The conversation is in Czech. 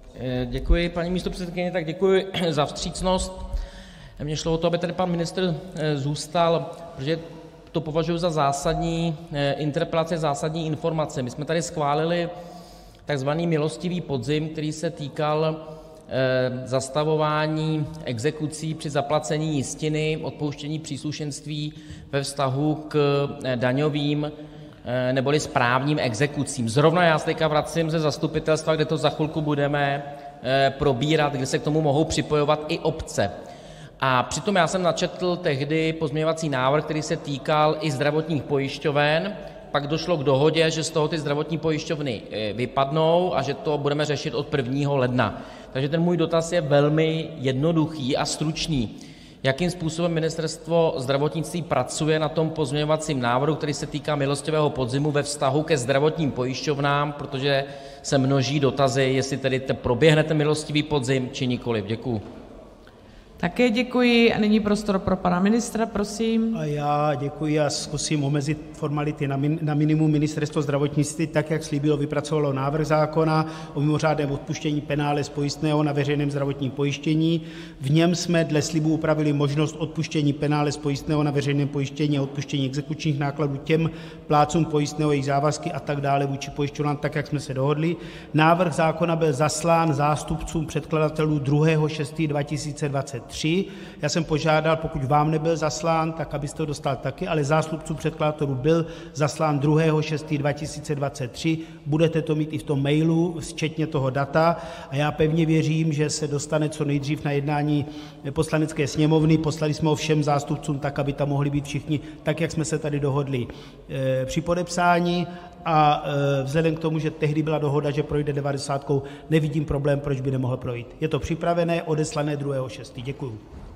Děkuji, paní místopředsedkyně, tak děkuji za vstřícnost. Mně šlo o to, aby tady pan ministr zůstal, protože to považuji za zásadní interpelace, zásadní informace. My jsme tady schválili takzvaný milostivý podzim, který se týkal zastavování exekucí při zaplacení jistiny, odpouštění příslušenství ve vztahu k daňovým neboli správním exekucím. Zrovna já se teď vracím ze zastupitelstva, kde to za chvilku budeme probírat, kde se k tomu mohou připojovat i obce. A přitom já jsem načetl tehdy pozměňovací návrh, který se týkal i zdravotních pojišťoven, pak došlo k dohodě, že z toho ty zdravotní pojišťovny vypadnou a že to budeme řešit od 1. ledna. Takže ten můj dotaz je velmi jednoduchý a stručný. Jakým způsobem Ministerstvo zdravotnictví pracuje na tom pozměňovacím návrhu, který se týká milostivého podzimu ve vztahu ke zdravotním pojišťovnám, protože se množí dotazy, jestli tedy proběhne ten milostivý podzim, či nikoliv. Děkuju. Také děkuji a nyní prostor pro pana ministra, prosím. A já děkuji a zkusím omezit formality na minimum. Ministerstvo zdravotnictví, tak jak slíbilo, vypracovalo návrh zákona o mimořádném odpuštění penále z pojistného na veřejném zdravotním pojištění. V něm jsme dle slibu upravili možnost odpuštění penále z pojistného na veřejném pojištění a odpuštění exekučních nákladů těm plátcům pojistného, jejich závazky a tak dále vůči pojišťovnám, tak jak jsme se dohodli. Návrh zákona byl zaslán zástupcům předkladatelů 2. 6. 2023. Já jsem požádal, pokud vám nebyl zaslán, tak abyste ho dostal taky, ale zástupcům předkladatelů byl zaslán 2. 6. 2023. Budete to mít i v tom mailu, včetně toho data, a já pevně věřím, že se dostane co nejdřív na jednání Poslanecké sněmovny. Poslali jsme ho všem zástupcům tak, aby tam mohli být všichni, tak jak jsme se tady dohodli při podepsání, a vzhledem k tomu, že tehdy byla dohoda, že projde 90, nevidím problém, proč by nemohl projít. Je to připravené, odeslané 2. 6. Děkuju.